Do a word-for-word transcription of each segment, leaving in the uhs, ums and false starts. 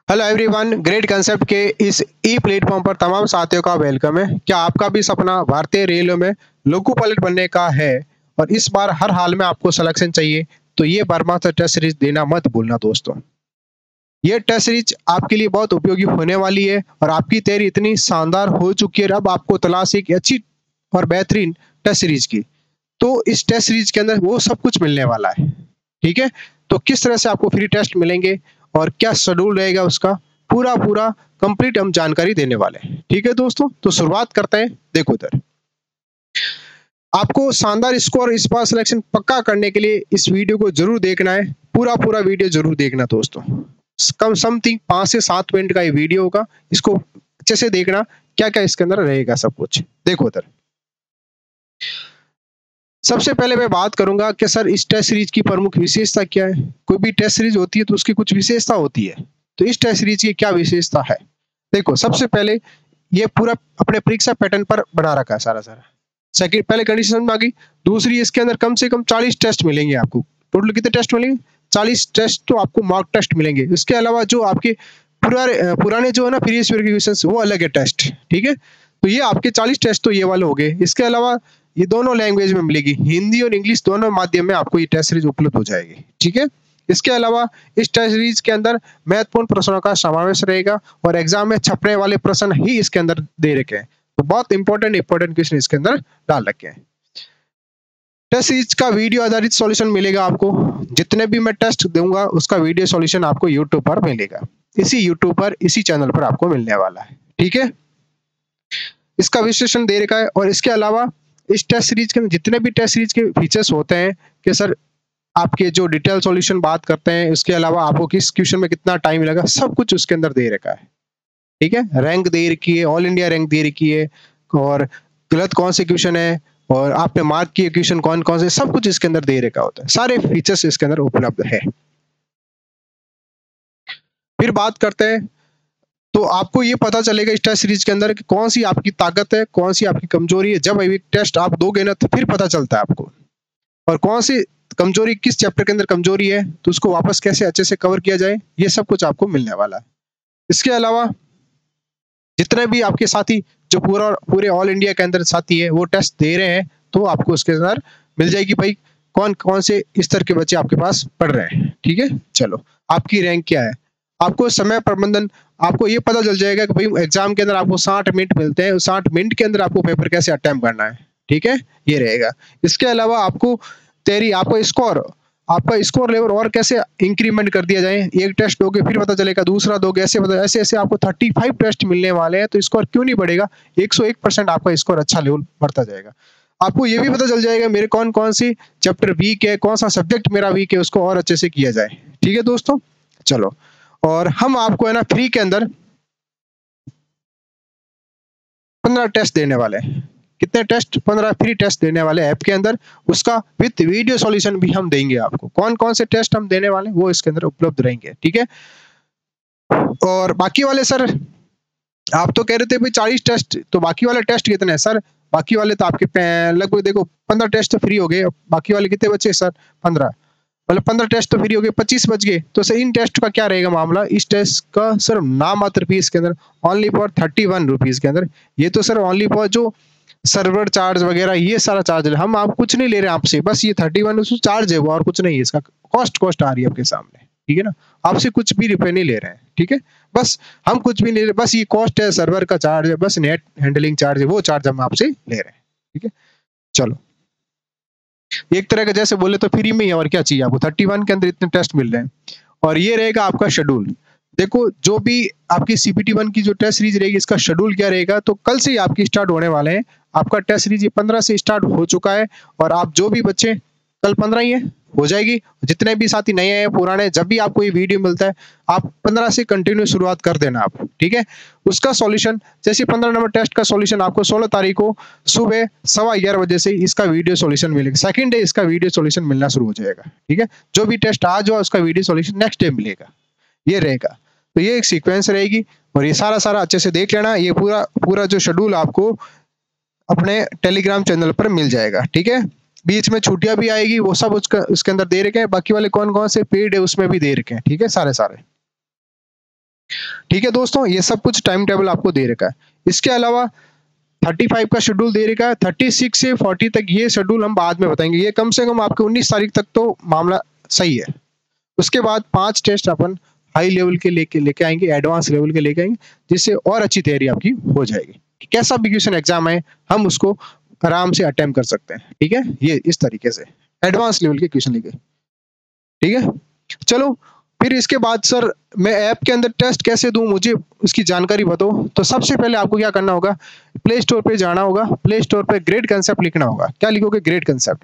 Hello everyone, great concept के इस ई platform पर तमाम साथियों का वेलकम है। क्या आपका भी सपना भारतीय रेलवे में लोको पायलट बनने का है और इस बार हर हाल में आपको सिलेक्शन चाहिए? तो ये ब्रह्मास्त्र टेस्ट सीरीज देना मत भूलना दोस्तों। ये टेस्ट सीरीज आपके लिए बहुत उपयोगी होने वाली है और आपकी तैयारी इतनी शानदार हो चुकी है, अब आपको तलाश है एक अच्छी और बेहतरीन टेस्ट सीरीज की। तो इस टेस्ट सीरीज के अंदर वो सब कुछ मिलने वाला है। ठीक है, तो किस तरह से आपको फ्री टेस्ट मिलेंगे और क्या शेड्यूल रहेगा उसका, पूरा पूरा कंप्लीट हम जानकारी देने वाले हैं। ठीक है दोस्तों, तो शुरुआत करते हैं। देखो इधर, आपको शानदार स्कोर इस बार सिलेक्शन पक्का करने के लिए इस वीडियो को जरूर देखना है। पूरा पूरा वीडियो जरूर देखना दोस्तों। कम समथिंग पांच से सात मिनट का ये वीडियो होगा, इसको अच्छे से देखना क्या क्या इसके अंदर रहेगा सब कुछ। देखो इधर, सबसे पहले मैं बात करूंगा कि सर इस टेस्ट सीरीज की प्रमुख विशेषता क्या है। कोई भी टेस्ट सीरीज होती है तो उसकी कुछ विशेषता होती है, तो इस टेस्ट सीरीज की क्या विशेषता है। देखो, सबसे पहले ये पूरा अपने परीक्षा पैटर्न पर बना रखा है सारा सारा। सेकंड, पहले कंडीशन में आ गई। दूसरी, इसके अंदर कम से कम चालीस टेस्ट मिलेंगे आपको। टोटल कितने टेस्ट मिलेंगे? चालीस टेस्ट तो आपको मॉक टेस्ट मिलेंगे। इसके अलावा जो आपके पुराने पुराने जो है ना प्रीवियस ईयर के क्वेश्चंस, वो अलग है टेस्ट। ठीक है, तो ये आपके चालीस टेस्ट तो ये वाले हो गए। इसके अलावा ये दोनों लैंग्वेज में मिलेगी, हिंदी और इंग्लिश दोनों माध्यम में आपको ये टेस्ट सीरीज उपलब्ध हो जाएगी। ठीक है, इसके अलावा इस टेस्ट सीरीज के अंदर महत्वपूर्ण प्रश्नों का समावेश रहेगा और एग्जाम में छपने वाले प्रश्न ही इसके अंदर दे रखे हैं। तो बहुत इंपॉर्टेंट इंपॉर्टेंट क्वेश्चन इसके अंदर डाल रखे हैं। टेस्ट सीरीज का वीडियो आधारित सॉल्यूशन मिलेगा आपको। जितने भी मैं टेस्ट दूंगा उसका वीडियो सॉल्यूशन आपको यूट्यूब पर मिलेगा। इसी यूट्यूब पर, इसी चैनल पर आपको मिलने वाला है। ठीक है, इसका विश्लेषण दे रखा है। और इसके अलावा इस टेस्ट सीरीज के जितने भी टेस्ट सीरीज के फीचर्स होते हैं कि सर आपके जो डिटेल सॉल्यूशन बात करते हैं, उसके अलावा आपको किस क्वेश्चन में कितना टाइम लगा, सब कुछ उसके अंदर दे रखा है। ठीक है, रैंक दे रखी है, ऑल इंडिया रैंक दे रखी है, और गलत कौन से क्वेश्चन है और आपने मार्क किए क्वेश्चन कौन कौन से, सब कुछ इसके अंदर दे रखा होता है। सारे फीचर्स इसके अंदर उपलब्ध है। फिर बात करते हैं, तो आपको ये पता चलेगा इस टेस्ट सीरीज के अंदर कि कौन सी आपकी ताकत है, कौन सी आपकी कमजोरी है। जब एक टेस्ट आप दोगे ना तो फिर पता चलता है आपको, और कौन सी कमजोरी किस चैप्टर के अंदर कमजोरी है तो उसको वापस कैसे अच्छे से कवर किया जाए, ये सब कुछ आपको मिलने वाला है। इसके अलावा जितने भी आपके साथी जो पूरा पूरे ऑल इंडिया के अंदर साथी है वो टेस्ट दे रहे हैं, तो आपको उसके अंदर मिल जाएगी भाई कौन कौन से स्तर के बच्चे आपके पास पढ़ रहे हैं। ठीक है, चलो आपकी रैंक क्या है, आपको समय प्रबंधन, आपको ये पता चल जाएगा कि भाई एग्जाम के अंदर आपको साठ मिनट मिलते हैं, साठ मिनट के अंदर आपको पेपर कैसे अटेम्प्ट करना है। ठीक है, ये रहेगा। इसके अलावा आपको तेरी आपका स्कोर आपका स्कोर लेवल और कैसे इंक्रीमेंट कर दिया जाए। एक टेस्ट दोगे फिर पता चलेगा, दूसरा दोगे, ऐसे ऐसे ऐसे आपको पैंतीस टेस्ट मिलने वाले हैं, तो स्कोर क्यों नहीं बढ़ेगा। एक सौ एक परसेंट आपका स्कोर अच्छा लेवल बढ़ता जाएगा। आपको ये भी पता चल जाएगा मेरे कौन कौन सी चैप्टर वीक है, कौन सा सब्जेक्ट मेरा वीक है, उसको और अच्छे से किया जाए। ठीक है दोस्तों, चलो, और हम आपको है ना फ्री के अंदर पंद्रह टेस्ट देने वाले हैं। कितने टेस्ट? पंद्रह फ्री टेस्ट देने वाले ऐप के अंदर, उसका विद वीडियो सॉल्यूशन भी हम देंगे आपको। कौन कौन से टेस्ट हम देने वाले हैं वो इसके अंदर उपलब्ध रहेंगे। ठीक है, और बाकी वाले सर आप तो कह रहे थे भाई चालीस टेस्ट, तो बाकी वाले टेस्ट कितने हैं सर? बाकी वाले तो आपके लगभग देखो पंद्रह टेस्ट तो फ्री हो गए, बाकी वाले कितने बचे सर? पंद्रह, मतलब पंद्रह टेस्ट तो फ्री हो गए, पच्चीस बच गए। तो सर इन टेस्ट का क्या रहेगा मामला? इस टेस्ट का सर नाम मात्र फीस के अंदर only for thirty one rupees के अंदर, ये तो सर ओनली फॉर जो सर्वर चार्ज वगैरह ये सारा चार्ज है, हम आप कुछ नहीं ले रहे हैं आपसे, बस ये थर्टी वन चार्ज है वो, और कुछ नहीं है। इसका कॉस्ट कॉस्ट आ रही है आपके सामने। ठीक है ना, आपसे कुछ भी रुपए नहीं ले रहे हैं। ठीक है, बस हम कुछ भी नहीं ले रहे, बस ये कॉस्ट है, सर्वर का चार्ज है, बस नेट हैंडलिंग चार्ज है, वो चार्ज हम आपसे ले रहे हैं। ठीक है, चलो, एक तरह का जैसे बोले तो फ्री में ही, और क्या चाहिए आपको। थर्टी वन के अंदर इतने टेस्ट मिल रहे हैं। और ये रहेगा आपका शेड्यूल। देखो, जो भी आपकी सीपीटी वन की जो टेस्ट सीरीज रहेगी, इसका शेड्यूल क्या रहेगा, तो कल से ही आपकी स्टार्ट होने वाले हैं। आपका टेस्ट सीरीज ये पंद्रह से स्टार्ट हो चुका है, और आप जो भी बच्चे, कल पंद्रह ही है, हो जाएगी। जितने भी साथी नए हैं पुराने, जब भी आपको ये वीडियो मिलता है आप पंद्रह से कंटिन्यू शुरुआत कर देना आप। ठीक है, उसका सॉल्यूशन जैसे पंद्रह नंबर टेस्ट का सॉल्यूशन आपको सोलह तारीख को सुबह सवा ग्यारह बजे से इसका वीडियो सॉल्यूशन मिलेगा। सेकंड डे इसका वीडियो सॉल्यूशन मिलना शुरू हो जाएगा। ठीक है, जो भी टेस्ट आज हुआ उसका वीडियो सॉल्यूशन नेक्स्ट डे मिलेगा, ये रहेगा। तो ये एक सीक्वेंस रहेगी, और ये सारा सारा अच्छे से देख लेना। ये पूरा पूरा जो शेड्यूल आपको अपने टेलीग्राम चैनल पर मिल जाएगा। ठीक है, बीच में छुट्टियां भी आएगी, वो सब उसका उसके अंदर दे रखे हैं। बाकी वाले कौन कौन से पेड है उसमें भी दे रखे हैं। ठीक है, सारे सारे ठीक है दोस्तों, ये सब कुछ टाइम टेबल आपको दे रखा है। इसके अलावा पैंतीस का शेड्यूल दे रखा है, छत्तीस से चालीस तक ये शेड्यूल हम बाद में बताएंगे। ये कम से कम आपके उन्नीस तारीख तक तो मामला सही है। उसके बाद पांच टेस्ट अपन हाई लेवल के लेके लेके आएंगे, एडवांस लेवल के लेके आएंगे, जिससे और अच्छी तैयारी आपकी हो जाएगी। कैसा भी क्वेश्चन एग्जाम है हम उसको आराम से अटेम्प्ट कर सकते हैं। ठीक है, ये इस तरीके से एडवांस लेवल के क्वेश्चन लेके। ठीक है, चलो फिर इसके बाद सर मैं ऐप के अंदर टेस्ट कैसे दूं, मुझे उसकी जानकारी बताओ। तो सबसे पहले आपको क्या करना होगा, प्ले स्टोर पे जाना होगा, प्ले स्टोर पे ग्रेड कंसेप्ट लिखना होगा। क्या लिखोगे, ग्रेड कंसेप्ट।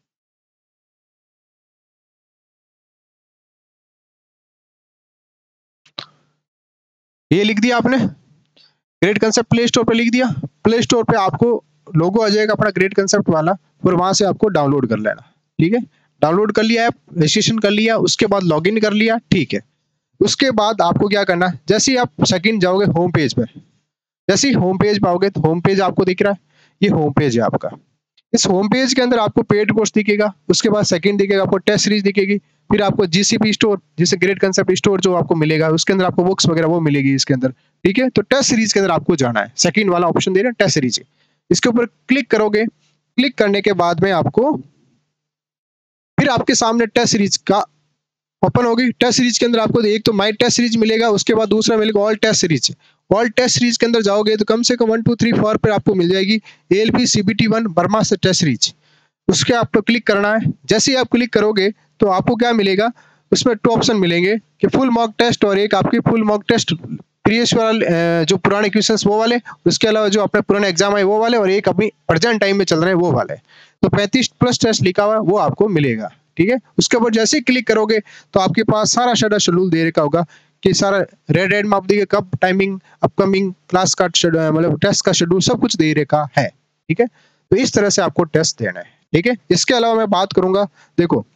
ये लिख दिया आपने, ग्रेड कंसेप्ट प्ले स्टोर पे लिख दिया। प्ले स्टोर पे आपको लोगो आ जाएगा अपना ग्रेड कंसेप्ट वाला, फिर वहां से आपको डाउनलोड कर लेना। ठीक है, डाउनलोड कर लिया ऐप, रजिस्ट्रेशन कर लिया, उसके बाद लॉगिन कर लिया। ठीक है, उसके बाद आपको क्या करना है, जैसे ही आप सेकंड जाओगे होम पेज पे, जैसे ही होम पेज पे आओगे तो होम पेज आपको दिख रहा है, ये होम पेज है आपका। इस होम पेज के अंदर आपको पेड कोर्स दिखेगा, उसके बाद सेकंड दिखेगा आपको टेस्ट सीरीज दिखेगी, फिर आपको जीसीपी स्टोर, जिसे ग्रेड कंसेप्ट स्टोर जो आपको मिलेगा, उसके अंदर आपको बुक्स वगैरह वो मिलेगी इसके अंदर। ठीक है, तो टेस्ट सीरीज के अंदर आपको जाना है, सेकंड वाला ऑप्शन दे रहे हैं टेस्ट सीरीज, इसके ऊपर क्लिक करोगे। क्लिक करने के बाद में आपको फिर आपके सामने टेस्ट सीरीज का ओपन होगी। टेस्ट सीरीज के अंदर आपको एक तो माई टेस्ट सीरीज मिलेगा, उसके बाद दूसरा मिलेगा all test series. All test series के अंदर जाओगे तो कम से कम वन टू थ्री फोर पर आपको मिल जाएगी एएलपी सीबीटी वन बर्मा से टेस्ट सीरीज। उसके आपको क्लिक करना है। जैसे ही आप क्लिक करोगे तो आपको क्या मिलेगा, उसमें टू ऑप्शन मिलेंगे कि फुल मॉक टेस्ट और एक आपकी फुल मॉक टेस्ट प्रीवियस वाले जो पुराने क्वेश्चंस वो वाले, उसके अलावा जो अपने पुराने एग्जाम है वो वाले, और एक अभी प्रेजेंट टाइम में चल रहे हैं वो वाले। तो पैंतीस प्लस टेस्ट लिखा हुआ है वो आपको मिलेगा। ठीक है, उसके ऊपर जैसे ही क्लिक करोगे तो आपके पास सारा सारा शेड्यूल दे रखा होगा कि सारा रेड रेड में आप देखिए कब टाइमिंग, अपकमिंग क्लास का मतलब टेस्ट का शेड्यूल सब कुछ दे रखा है। ठीक है, तो इस तरह से आपको टेस्ट देना है। ठीक है, इसके अलावा मैं बात करूंगा, देखो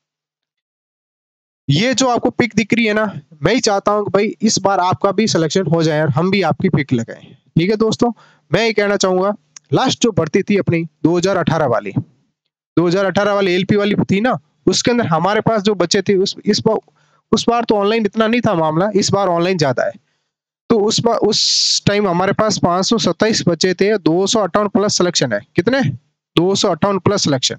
ये जो आपको पिक दिख रही है ना, मैं ही चाहता हूं कि भाई इस बार आपका भी सिलेक्शन हो जाए और हम भी आपकी पिक लगाएं। ठीक है दोस्तों, मैं ये कहना चाहूंगा, लास्ट जो भर्ती थी अपनी दो हज़ार अठारह वाली, दो हज़ार अठारह वाली एलपी वाली थी ना, उसके अंदर हमारे पास जो बच्चे थे उस इस बार उस बार तो ऑनलाइन इतना नहीं था मामला, इस बार ऑनलाइन ज्यादा है। तो उस बार उस टाइम हमारे पास पाँच सौ सत्ताईस बच्चे थे, दो सौ अट्ठावन प्लस सिलेक्शन है। कितने, दो सौ अट्ठावन प्लस सिलेक्शन।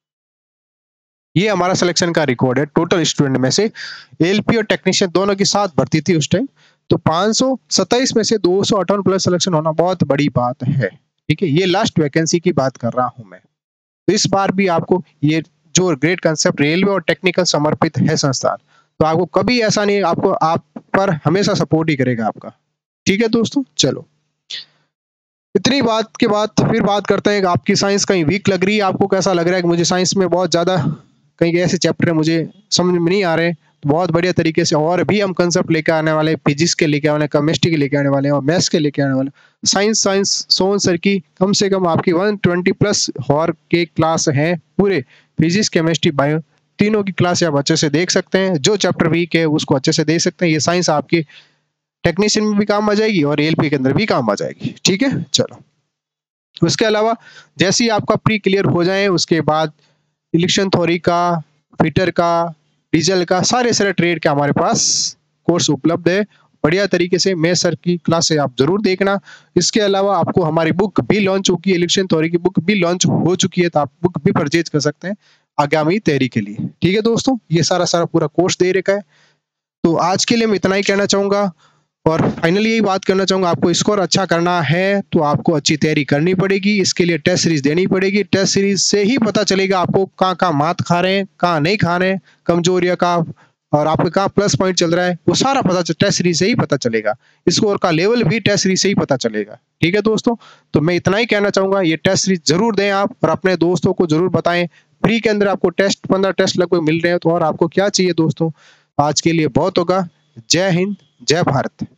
ये हमारा सिलेक्शन का रिकॉर्ड है टोटल स्टूडेंट में से। एलपी और टेक्नीशियन दोनों की साथ भर्ती थी उस टाइम, तो पाँच सौ सत्ताईस में से दो सौ अट्ठावन प्लस सिलेक्शन होना बहुत बड़ी बात है। ठीक है, ये लास्ट वैकेंसी की बात कर रहा हूं मैं। तो इस बार भी आपको ये जो ग्रेड कंसेप्ट रेलवे और टेक्निकल समर्पित है संस्थान, तो आपको कभी ऐसा नहीं, आपको आप पर हमेशा सपोर्ट ही करेगा आपका। ठीक है दोस्तों, चलो इतनी बात के बाद फिर बात करते हैं कि आपकी साइंस कहीं वीक लग रही है, आपको कैसा लग रहा है कि मुझे साइंस में बहुत ज्यादा कहीं ऐसे चैप्टर मुझे समझ में नहीं आ रहे, तो बहुत बढ़िया तरीके से और भी हम कंसेप्ट लेकर आने वाले, फिजिक्स के लेके आने, केमिस्ट्री के लेके आने वाले हैं और मैथ्स के लेके आने वाले। साइंस साइंस सोन सर की कम से कम आपकी एक सौ बीस प्लस हॉर के क्लास हैं पूरे, फिजिक्स केमिस्ट्री बायो तीनों की क्लास आप अच्छे से देख सकते हैं। जो चैप्टर वीक है उसको अच्छे से देख सकते हैं। ये साइंस आपकी टेक्नीशियन में भी काम आ जाएगी और एलपी के अंदर भी काम आ जाएगी। ठीक है, चलो उसके अलावा जैसे ही आपका प्री क्लियर हो जाए उसके बाद इलेक्शन थ्योरी का, फिटर का, डीजल का, सारे सारे ट्रेड का हमारे पास कोर्स उपलब्ध है बढ़िया तरीके से। मैं सर की क्लास से आप जरूर देखना। इसके अलावा आपको हमारी बुक भी लॉन्च होगी, इलेक्शन थ्योरी की बुक भी लॉन्च हो चुकी है, तो आप बुक भी परचेज कर सकते हैं आगामी तैयारी के लिए। ठीक है दोस्तों, ये सारा सारा पूरा कोर्स दे रखा है। तो आज के लिए मैं इतना ही कहना चाहूंगा और फाइनली यही बात करना चाहूंगा, आपको स्कोर अच्छा करना है तो आपको अच्छी तैयारी करनी पड़ेगी। इसके लिए टेस्ट सीरीज देनी पड़ेगी। टेस्ट सीरीज से ही पता चलेगा आपको कहाँ कहाँ मात खा रहे हैं, कहाँ नहीं खा रहे हैं, कमजोरियां का, और आपके कहाँ प्लस पॉइंट चल रहा है, वो सारा पता टेस्ट सीरीज से ही पता चलेगा। स्कोर का लेवल भी टेस्ट सीरीज से ही पता चलेगा। ठीक है दोस्तों, तो मैं इतना ही कहना चाहूंगा, ये टेस्ट सीरीज जरूर दें आप और अपने दोस्तों को जरूर बताएं। फ्री के अंदर आपको टेस्ट पंद्रह टेस्ट लगभग मिल रहे हैं, तो और आपको क्या चाहिए दोस्तों। आज के लिए बहुत होगा। जय हिंद, जय भारत।